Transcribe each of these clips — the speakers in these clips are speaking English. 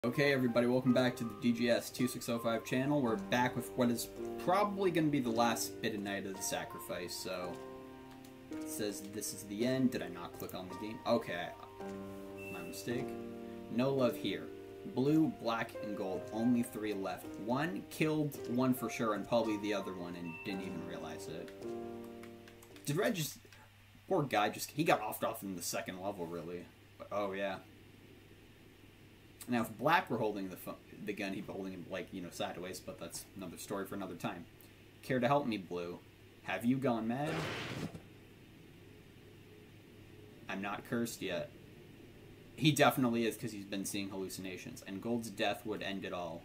Okay everybody, welcome back to the DGS2605 channel. We're back with what is probably going to be the last bit of Night of the Sacrifice, so... It says this is the end. Did I not click on the game? Okay, my mistake. No love here. Blue, black, and gold. Only 3 left. One killed one for sure, and probably the other one, and didn't even realize it. Did Red just... Poor guy, he got offed off in the second level, really. But, oh yeah. Now, if Black were holding the gun, he'd be holding it, like, you know, sideways, but that's another story for another time. Care to help me, Blue? Have you gone mad? I'm not cursed yet. He definitely is, because he's been seeing hallucinations, and Gold's death would end it all.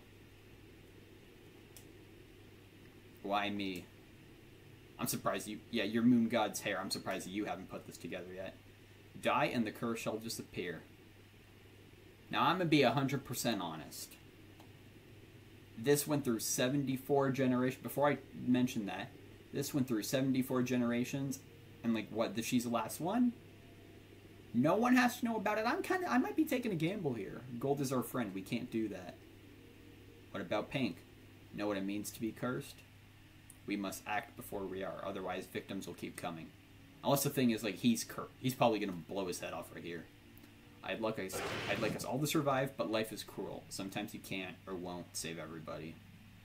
Why me? I'm surprised you... Yeah, you're Moon God's hair. I'm surprised you haven't put this together yet. Die, and the curse shall disappear. Now, I'm going to be 100% honest. This went through 74 generations. Before I mention that, this went through 74 generations. And, like, what, she's the last one? No one has to know about it. I might be taking a gamble here. Gold is our friend. We can't do that. What about Pink? Know what it means to be cursed? We must act before we are. Otherwise, victims will keep coming. Unless the thing is, like, he's probably going to blow his head off right here. I'd like us all to survive, but life is cruel. Sometimes you can't or won't save everybody.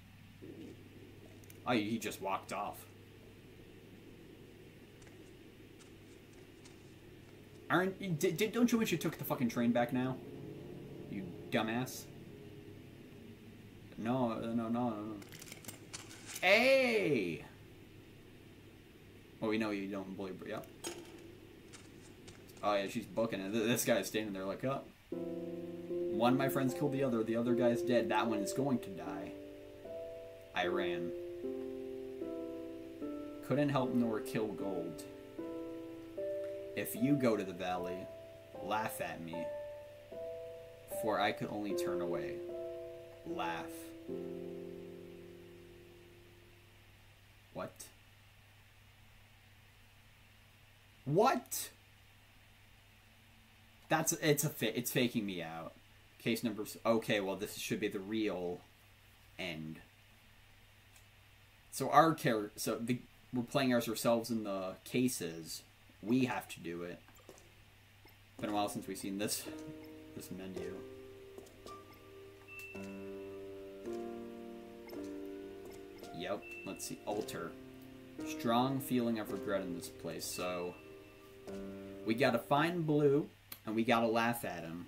Oh, he just walked off. Don't you wish you took the fucking train back now? You dumbass. No. Hey! Well, we know you don't believe, but yep. Oh yeah, she's booking it. This guy's standing there like, oh. One of my friends killed the other guy's dead. That one is going to die. I ran. Couldn't help nor kill Gold. If you go to the valley, laugh at me. For I could only turn away. Laugh. What? What? It's faking me out. Case number... Okay, well, this should be the real end. So our character... So we're playing ourselves in the cases. We have to do it. Been a while since we've seen this menu. Yep. Let's see. Alter. Strong feeling of regret in this place. So... We gotta find Blue... And we gotta laugh at him.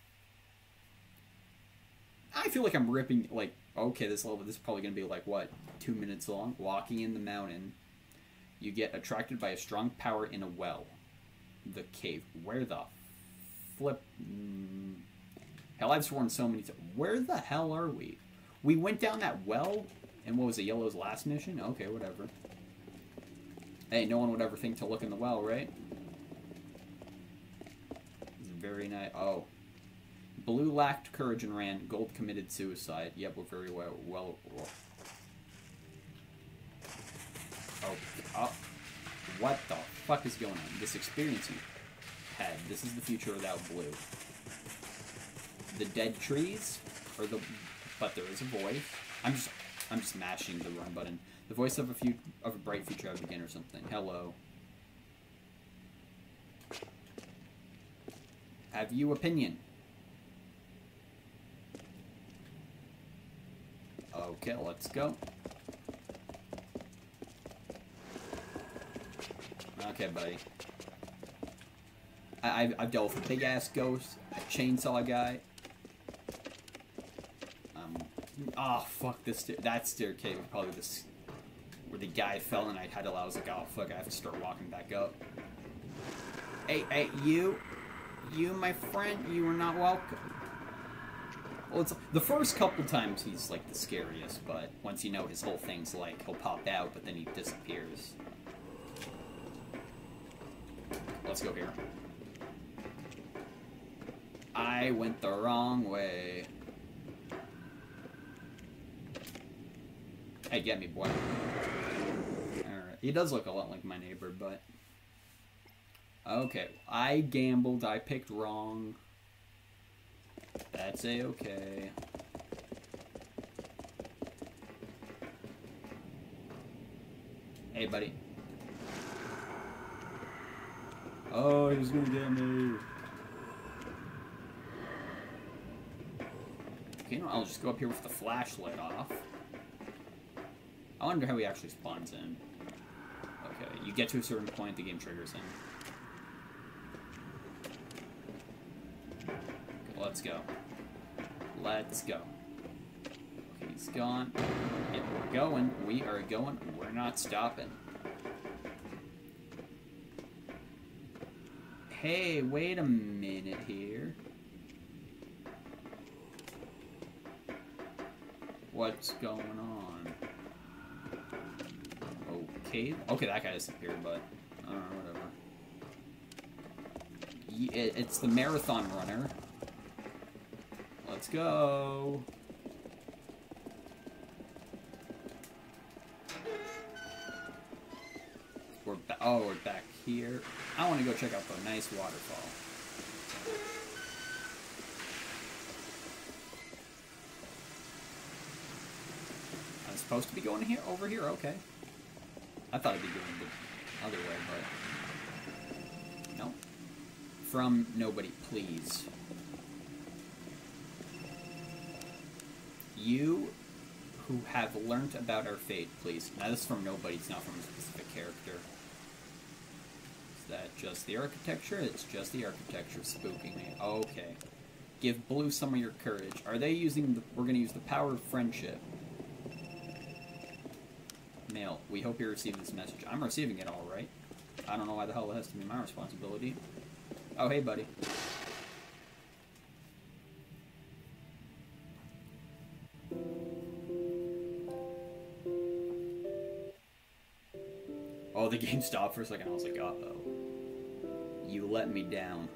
I feel like I'm ripping, like, okay, this is probably gonna be, like, what, 2 minutes long? Walking in the mountain. You get attracted by a strong power in a well. The cave. Where the flip... Hell, I've sworn so many times. Where the hell are we? We went down that well, and what was it, Yellow's last mission? Okay, whatever. Hey, no one would ever think to look in the well, right? Very nice. Oh. Blue lacked courage and ran. Gold committed suicide. Yep, we're very well. Oh. What the fuck is going on? This experience you had. This is the future without Blue. The dead trees? But there is a voice. I'm just mashing the run button. The voice of a bright future I begin or something. Hello. Have you opinion? Okay, let's go. Okay, buddy. I've dealt with a big-ass ghost, a chainsaw guy. Oh, fuck, that staircase was probably where the guy fell and I was like, oh, fuck, I have to start walking back up. Hey, you, my friend, you are not welcome. Well, it's the first couple times he's, like, the scariest, but once you know his whole thing's, like, he'll pop out, but then he disappears. Let's go here. I went the wrong way. Hey, get me, boy. Alright. He does look a lot like my neighbor, but... Okay, I gambled, I picked wrong. That's a-okay. Hey, buddy. Oh, he's gonna get me. Okay, no, I'll just go up here with the flashlight off. I wonder how he actually spawns in. Okay, you get to a certain point, the game triggers him. Okay, let's go. Let's go. Okay, he's gone. Yep, we're going. We are going. We're not stopping. Hey, wait a minute here. What's going on? Okay. Okay, that guy disappeared, but I don't know, whatever. It's the marathon runner. Let's go. We're back here. I want to go check out the nice waterfall. I'm supposed to be going here, over here. Okay. I thought I'd be going the other way, but no. From nobody, please. You who have learnt about our fate, please. Now this is from nobody, it's not from a specific character. Is that just the architecture? It's just the architecture spooking me. Okay. Give Blue some of your courage. Are they using the... We're gonna use the power of friendship. Mail. We hope you're receiving this message. I'm receiving it alright. I don't know why the hell it has to be my responsibility. Oh, hey, buddy. Oh, the game stopped for a second. I was like, uh-oh. You let me down.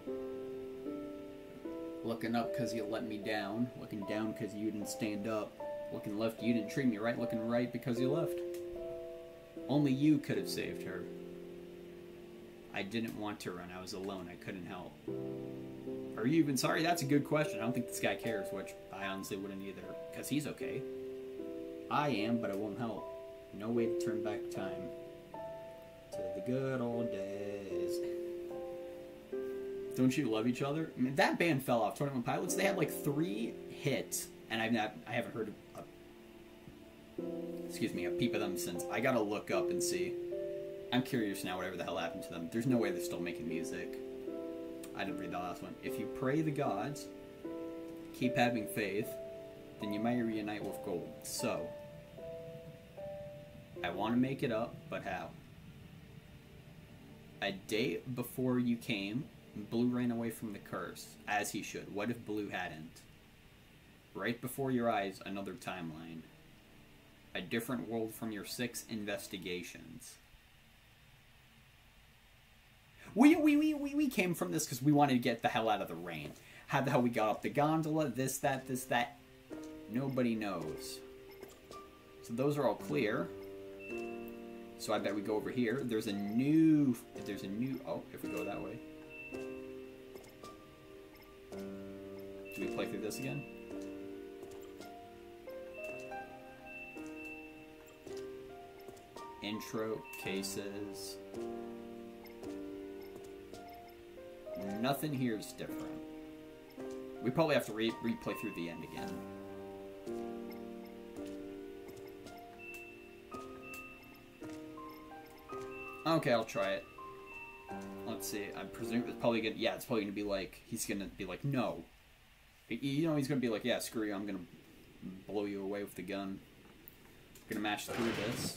Looking up because you let me down. Looking down because you didn't stand up. Looking left, you didn't treat me right. Looking right because you left. Only you could have saved her. I didn't want to run. I was alone. I couldn't help. Are you even sorry? That's a good question. I don't think this guy cares, which I honestly wouldn't either. Because he's okay. I am, but it won't help. No way to turn back time. To the good old days. Don't you love each other? I mean, that band fell off. 21 Pilots. They had like 3 hits, and I haven't heard a peep of them since. I gotta look up and see. I'm curious now. Whatever the hell happened to them. There's no way they're still making music. I didn't read the last one. If you pray the gods, keep having faith, then you might reunite with gold. So, I want to make it up, but how? A day before you came, Blue ran away from the curse, as he should. What if Blue hadn't? Right before your eyes, another timeline. A different world from your 6 investigations. We came from this because we wanted to get the hell out of the rain. How the hell we got up the gondola, this, that. Nobody knows. So those are all clear. So I bet we go over here. There's a new, oh, if we go that way. Do we play through this again? Intro, cases. Nothing here is different. We probably have to replay through the end again. Okay, I'll try it. Let's see. I presume it's probably gonna. Yeah, it's probably gonna be like he's gonna be like, no. You know, he's gonna be like, yeah, screw you. I'm gonna blow you away with the gun. I'm gonna mash through this.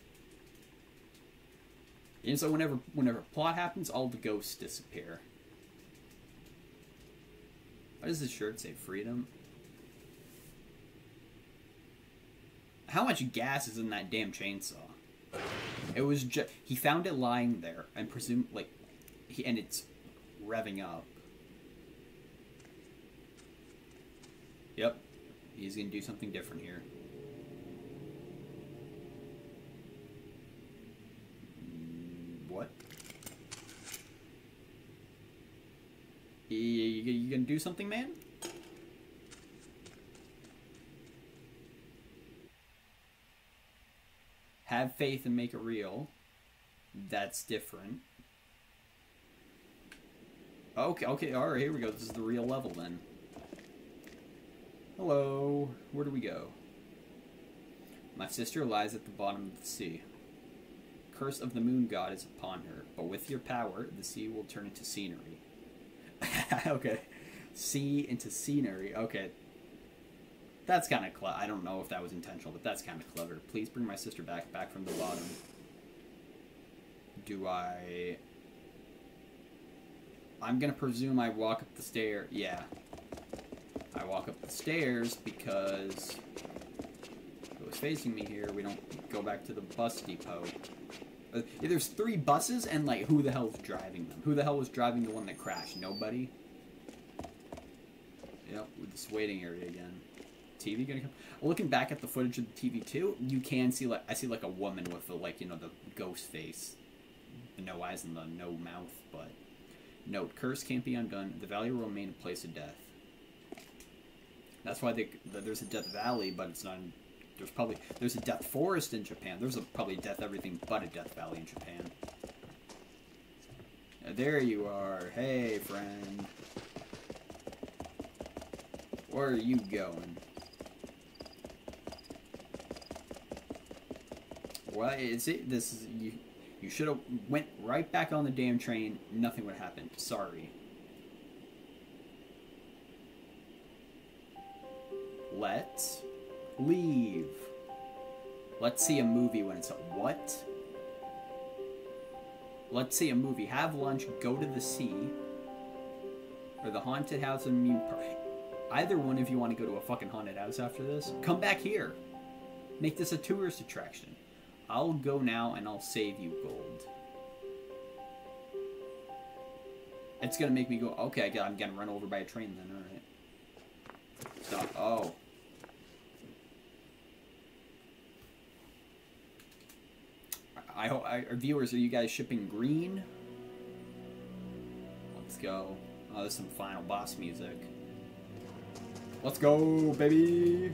And so whenever plot happens, all the ghosts disappear. Why does this shirt say freedom? How much gas is in that damn chainsaw? It was just... He found it lying there, and presumed, like... and it's revving up. Yep. He's gonna do something different here. What? You gonna do something, man? Have faith and make it real. That's different. Okay, alright, here we go. This is the real level then. Hello. Where do we go? My sister lies at the bottom of the sea. Curse of the moon god is upon her, but with your power, the sea will turn into scenery. Okay. Sea into scenery. Okay. That's kind of clever. I don't know if that was intentional, but that's kind of clever. Please bring my sister back from the bottom. Do I... I'm gonna presume I walk up the stair. Yeah. I walk up the stairs because if it was facing me here, we don't go back to the bus depot. There's 3 buses, and, like, who the hell's driving them? Who the hell was driving the one that crashed? Nobody? Yep, with this waiting area again. TV gonna come? Looking back at the footage of the TV too, you can see, like, I see, like, a woman with the, like, you know, the ghost face. The no eyes and the no mouth, but... Note, curse can't be undone. The valley will remain a place of death. That's why there's a Death Valley, but it's not... There's a Death Forest in Japan. There's probably Death everything but a Death Valley in Japan. There you are. Hey, friend. Where are you going? What is it? This is... You should have went right back on the damn train. Nothing would have happened. Sorry. Let's leave. Let's see a movie when it's... What? Let's see a movie. Have lunch. Go to the sea. Or the haunted house and Mune Park. Either one of you want to go to a fucking haunted house after this. Come back here. Make this a tourist attraction. I'll go now and I'll save you gold. It's gonna make me go, okay, I'm getting run over by a train then, alright. Stop. Oh. I hope, our viewers, are you guys shipping green? Let's go. Oh, there's some final boss music. Let's go, baby!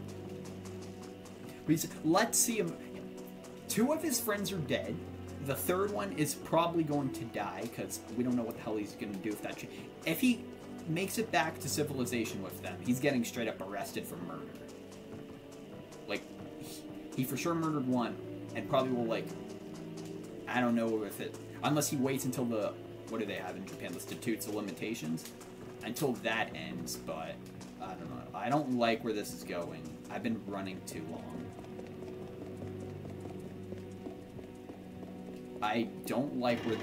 Let's see him. 2 of his friends are dead. The 3rd one is probably going to die because we don't know what the hell he's going to do if that. If he makes it back to civilization with them, he's getting straight up arrested for murder. Like, he for sure murdered 1, and probably will, like, I don't know if it, unless he waits until the, what do they have in Japan, the statutes of limitations, until that ends. But I don't know. I don't like where this is going. I've been running too long. I don't like where...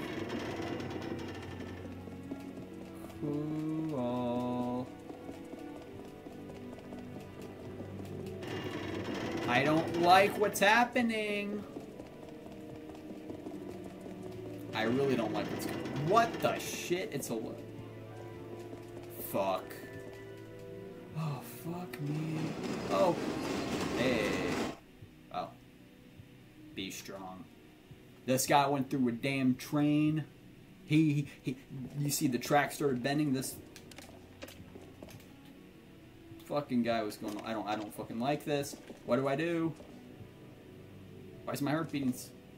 Cool. I don't like what's happening. I really don't like what's going on. What the shit? It's a... Fuck. Oh, fuck me. Oh. Hey. Oh. Be strong. This guy went through a damn train. You see the track started bending. This fucking guy was going, I don't fucking like this. What do I do? Why is my heart beating?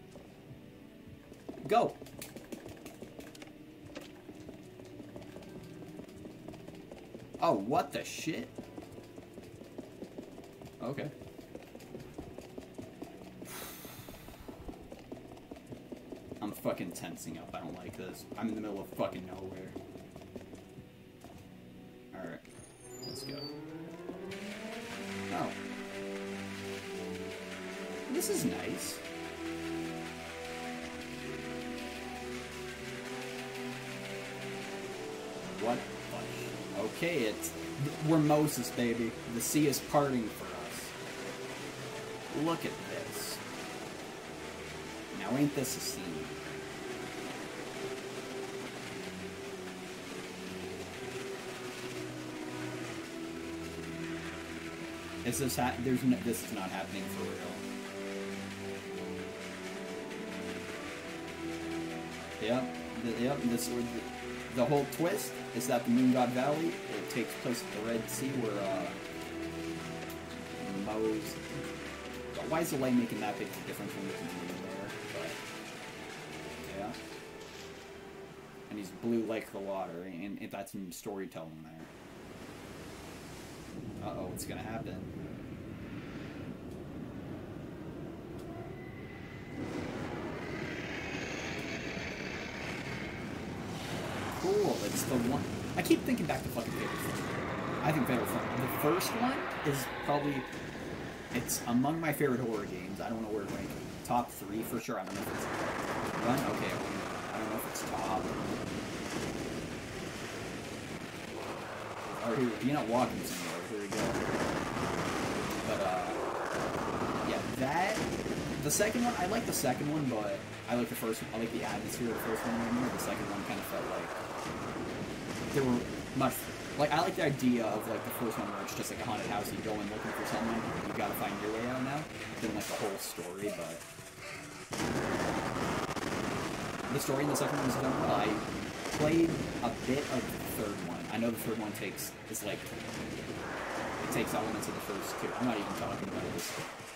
Go. Oh, what the shit? Okay. I'm fucking tensing up. I don't like this. I'm in the middle of fucking nowhere. Alright. Let's go. Oh. This is nice. What? Okay, it's... We're Moses, baby. The sea is parting for us. Look at this. Now ain't this a scene? Is this this is not happening for real. Yep. The whole twist is that the Moon God Valley, it takes place at the Red Sea where Moses... why is the light making that big of a difference when there's a moon there? But yeah, and he's blue like the water, and that's some storytelling there. Uh-oh, what's gonna happen? Cool, it's the one. I keep thinking back to fucking Fatal Frame. I think Fatal Frame. The first one is probably. It's among my favorite horror games. I don't know where to rank it. Top 3 for sure. I don't know if it's one. Okay, I don't know if it's top. Or here, you're not walking somewhere. Here we go. But yeah, that. The second one, I like the second one, but I like the first one. I like the atmosphere of the first one more. The second one kind of felt like there were much. Like, I like the idea of, like, the first one where it's just, like, a haunted house, you go in looking for something, you gotta find your way out now, than, like, the whole story, but... The story in the second one is done well. I played a bit of the third one. I know the third one takes elements of the first two. I'm not even talking about this.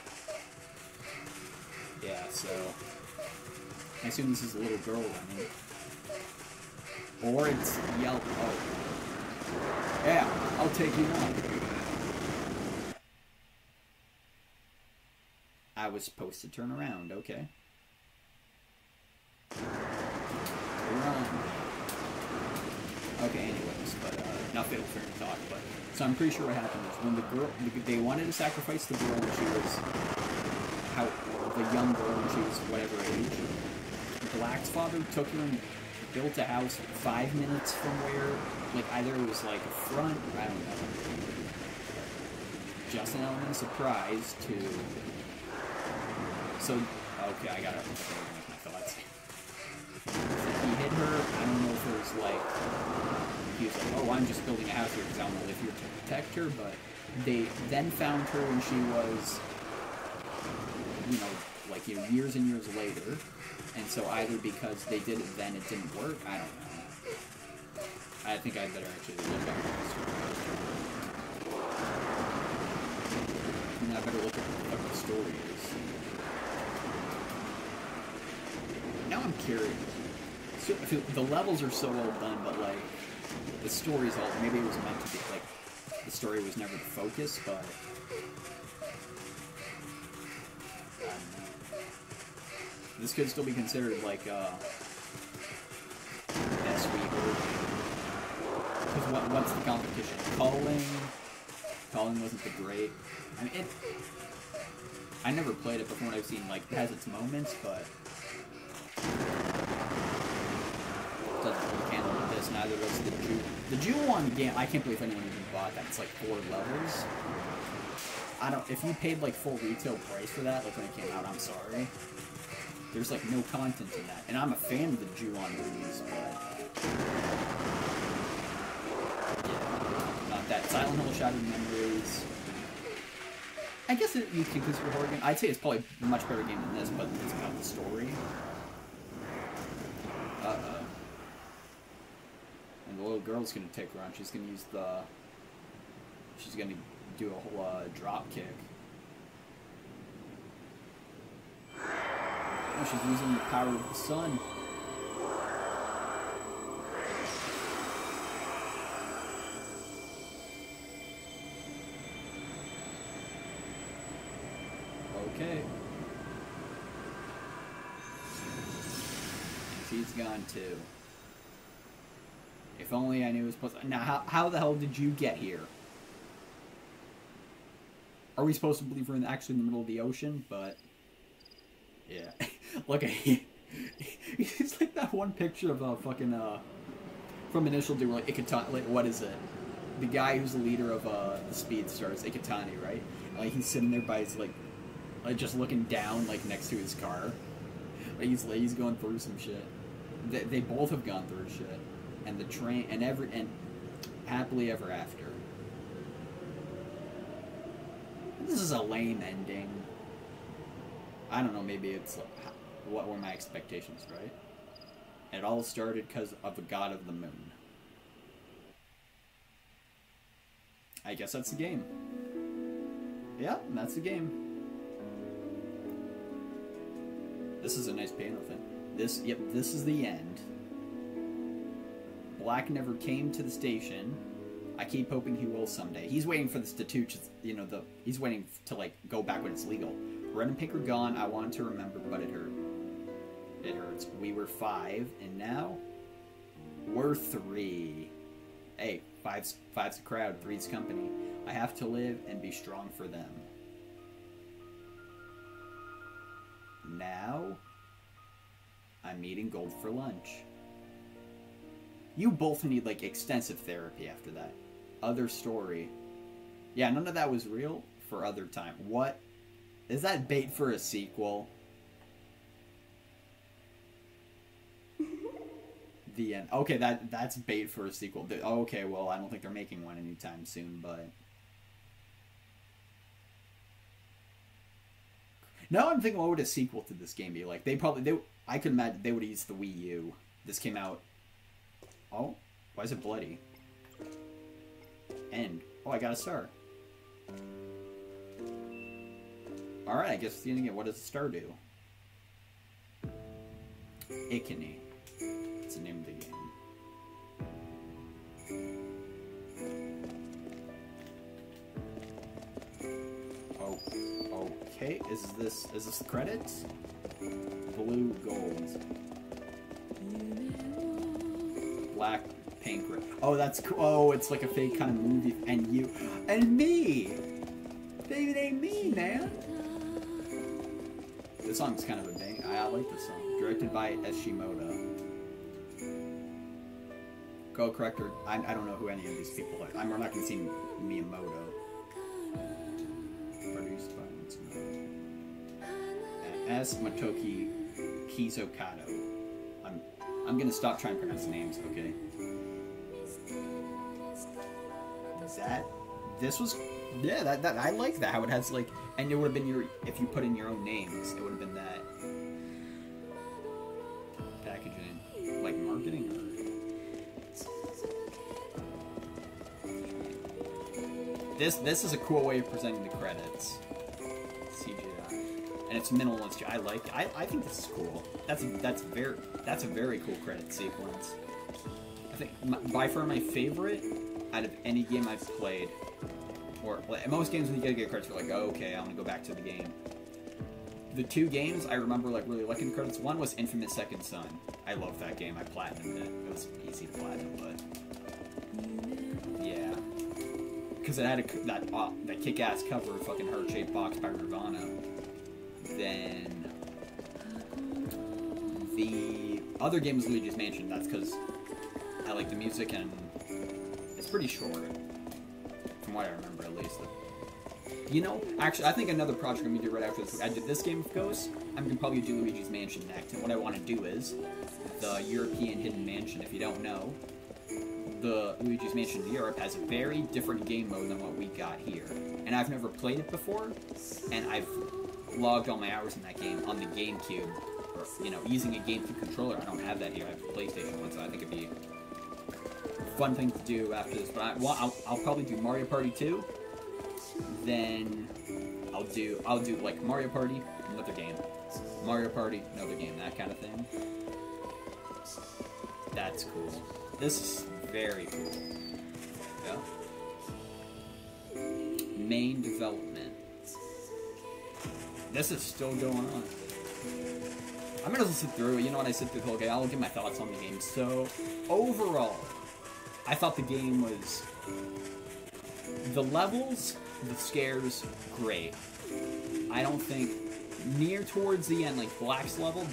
Yeah, so... I assume this is a little girl running. Or it's yellow. Oh. Yeah, I'll take you on. I was supposed to turn around, okay. Run. Okay, anyways, but, not Fatal Frame to talk, but... So I'm pretty sure what happened is when the girl... They wanted to sacrifice the girl when she was... The young girl when she was whatever age. Black's father took her and built a house 5 minutes from where... Like, either it was, like, a front, or I don't know. Just an element of surprise to... So, okay, I gotta organize my thoughts. He hit her, I don't know if it was, like... He was like, oh, I'm just building a house here because I want to live here to protect her, but they then found her when she was, you know, like, years and years later. And so either because they did it then, it didn't work, I don't know. I think I'd better actually look up the story. I better look at what the story is. Now I'm curious. So, I feel the levels are so well done, but like the story's all maybe it was meant to be like the story was never the focus, but I don't know. This could still be considered like best we heard. Because what's the competition? Calling wasn't the great. I mean, I never played it before, and I've seen, like, it has its moments, but it doesn't really handle with this. Neither does the Ju. The Ju-On game, I can't believe anyone even bought that. It's like 4 levels. I don't, if you paid, like, full retail price for that, like, when it came out, I'm sorry. There's, like, no content in that. And I'm a fan of the Ju-On movies, but... Not that. Silent Hill Shattered Memories. I guess you can consider a horror game. I'd say it's probably a much better game than this, but it's about the story. Uh-oh. And the little girl's gonna take her on. She's gonna use the... She's gonna do a whole drop kick. Oh, she's using the power of the sun. Okay. She's gone too. If only I knew it was supposed to... Now, how the hell did you get here? Are we supposed to believe we're actually in the middle of the ocean? But... Yeah. Look at him. It's like that one picture of fucking from Initial D, like Ikutani, like what is it? The guy who's the leader of the Speedstars, Ikutani, right? Like he's sitting there by his like just looking down like next to his car. Like he's going through some shit. They both have gone through shit, and the train and happily ever after. This is a lame ending. I don't know, maybe it's what were my expectations, right? It all started because of the god of the moon. I guess that's the game. Yeah, that's the game. This is a nice piano thing. Yep, this is the end. Black never came to the station. I keep hoping he will someday. He's waiting for the statutes, you know, he's waiting to, like, go back when it's legal. Red and pink are gone. I wanted to remember, but it hurt. It hurts. We were 5, and now we're 3. Hey, five's a crowd, 3's company. I have to live and be strong for them. Now, I'm eating gold for lunch. You both need, like, extensive therapy after that. Other story. Yeah, none of that was real for other time. What? Is that bait for a sequel? The end. Okay, that's bait for a sequel. Okay, well, I don't think they're making one anytime soon, but... Now I'm thinking, what would a sequel to this game be like? I could imagine they would use the Wii U. This came out... Oh, why is it bloody? End. Oh, I got a star. Alright, I guess what does a star do? Icony. It's the name of the game. Oh, okay. Is this the credits? Blue, gold. Black, pink, red. Oh, that's cool. Oh, it's like a fake kind of movie. And you. And me! Baby, they me, man! This song's kind of a bang. I like this song. Directed by Eshimoto. Go corrector. I don't know who any of these people are. We're not going to see Miyamoto. Produced by S. Motoki Kizokado. I'm going to stop trying to pronounce names, okay? This was... Yeah, that I like that. How it has, like... And it would have been if you put in your own names, it would have been that. Packaging. Like marketing or... This is a cool way of presenting the credits. CGI. And it's minimalist. I like it. I think this is cool. That's a very cool credit sequence. I think by far my favorite out of any game I've played. Or like, most games when you get credits, you're like, oh, okay, I'm gonna go back to the game. The 2 games I remember like really liking the credits. One was Infamous Second Son. I love that game. I platinumed it. It was easy to platinum, but yeah, because it had that kick-ass cover, fucking heart-shaped box by Nirvana. Then the other game was Luigi's Mansion. That's because I like the music and it's pretty short. From what I remember, at least. You know, actually, I think another project I'm going to do right after this. I did this game of Ghost. I'm going to probably do Luigi's Mansion next. And what I want to do is the European Hidden Mansion. If you don't know, the Luigi's Mansion in Europe has a very different game mode than what we got here. And I've never played it before. And I've logged all my hours in that game on the GameCube. Or, you know, using a GameCube controller. I don't have that here. I have a PlayStation one, so I think it'd be fun thing to do after this, but I'll probably do Mario Party 2. Then I'll do like Mario Party, another game, Mario Party, another game, that kind of thing. That's cool. This is very cool. Yeah. Main development. This is still going on. I'm gonna sit through it. You know what? I sit through the whole game. I'll give my thoughts on the game. So overall, I thought the game was... The levels, the scares, great. I don't think... Near towards the end, like Black's levels,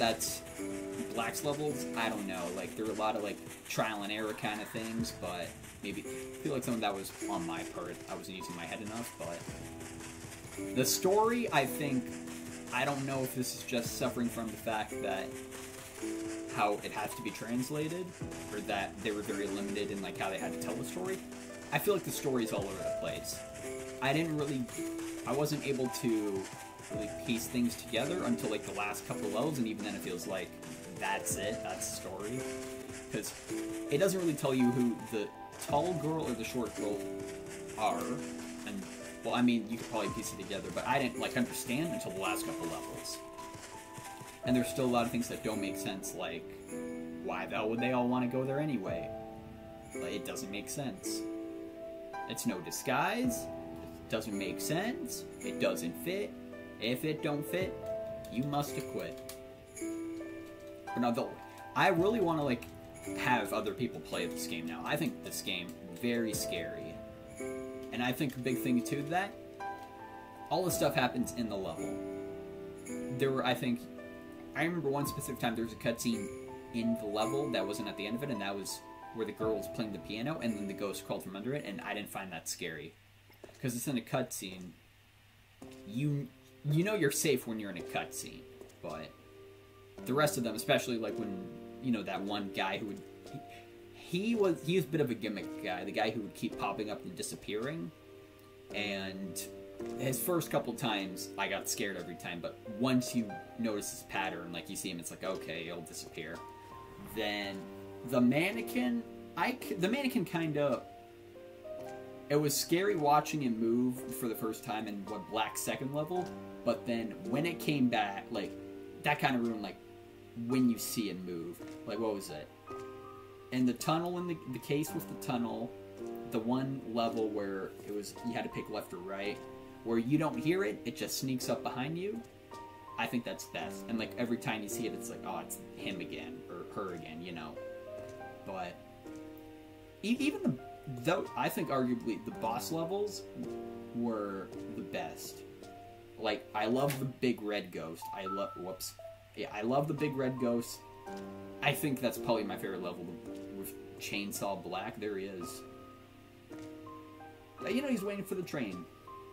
I don't know. Like, there were a lot of, like, trial and error kind of things, but maybe... I feel like some of that was on my part. I wasn't using my head enough, but... The story, I think... I don't know if this is just suffering from the fact that... how it has to be translated, or that they were very limited in like how they had to tell the story. I feel like the story is all over the place. I wasn't able to really piece things together until like the last couple of levels, and even then it feels like that's it, that's the story. Because it doesn't really tell you who the tall girl or the short girl are, and well, I mean, you could probably piece it together, but I didn't like understand until the last couple levels. And there's still a lot of things that don't make sense, like, why the hell would they all want to go there anyway? Like, it doesn't make sense. It's no disguise. It doesn't make sense. It doesn't fit. If it don't fit, you must have quit. But no, I really want to, like, have other people play this game now. I think this game very scary. And I think a big thing, too, that all the stuff happens in the level. There were, I remember one specific time there was a cutscene in the level that wasn't at the end of it, and that was where the girl was playing the piano, and then the ghost crawled from under it, and I didn't find that scary. Because it's in a cutscene. You know you're safe when you're in a cutscene, but the rest of them, especially like when, you know, that one guy who would... He was a bit of a gimmick guy, the guy who would keep popping up and disappearing, and his first couple times, I got scared every time, but once you notice his pattern, like you see him, it's like, okay, he'll disappear. Then the mannequin, kind of... It was scary watching him move for the first time in, Black second level, but then when it came back, like, that kind of ruined, like, when you see him move. Like, what was it? In the tunnel, in the case with the tunnel, the one level where it was, you had to pick left or right, where you don't hear it, it just sneaks up behind you. I think that's best. And, like, every time you see it, it's like, oh, it's him again, or her again, you know. But even though I think arguably the boss levels were the best. Like, I love the big red ghost. I love the big red ghost. I think that's probably my favorite level with Chainsaw Black. There he is. You know, he's waiting for the train.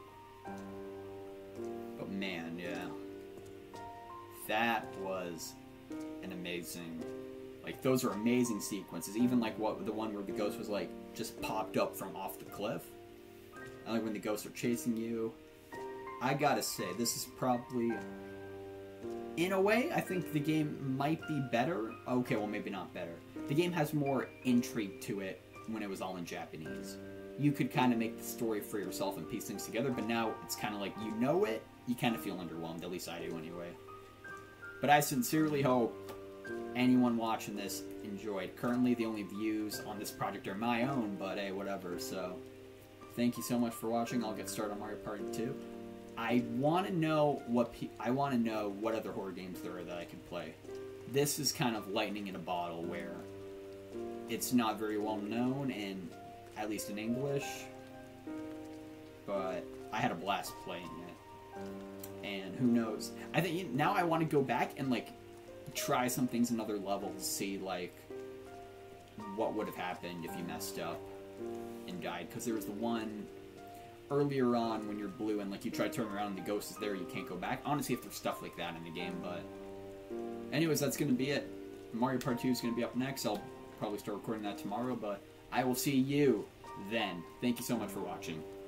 But man, yeah. That was an amazing... Like, those are amazing sequences. Even, like, the one where the ghost was, like, just popped up from off the cliff. And, like, when the ghosts are chasing you. I gotta say, this is probably... In a way, I think the game might be better. Okay, well, maybe not better. The game has more intrigue to it when it was all in Japanese. You could kind of make the story for yourself and piece things together, but now it's kind of like, you know it, you kind of feel underwhelmed. At least I do, anyway. But I sincerely hope anyone watching this enjoyed. Currently, the only views on this project are my own, but hey, whatever. So, thank you so much for watching. I'll get started on Mario Party 2. I want to know what other horror games there are that I can play. This is kind of lightning in a bottle, where it's not very well known, and at least in English. But I had a blast playing it, and who knows? I think now I want to go back and like try some things in other levels, see like what would have happened if you messed up and died. Because there was the one earlier on when you're blue and like you try to turn around and the ghost is there, you can't go back. I want to see if there's stuff like that in the game, but anyways, that's going to be it. Mario Part 2 is going to be up next. I'll probably start recording that tomorrow, but I will see you then. Thank you so much for watching.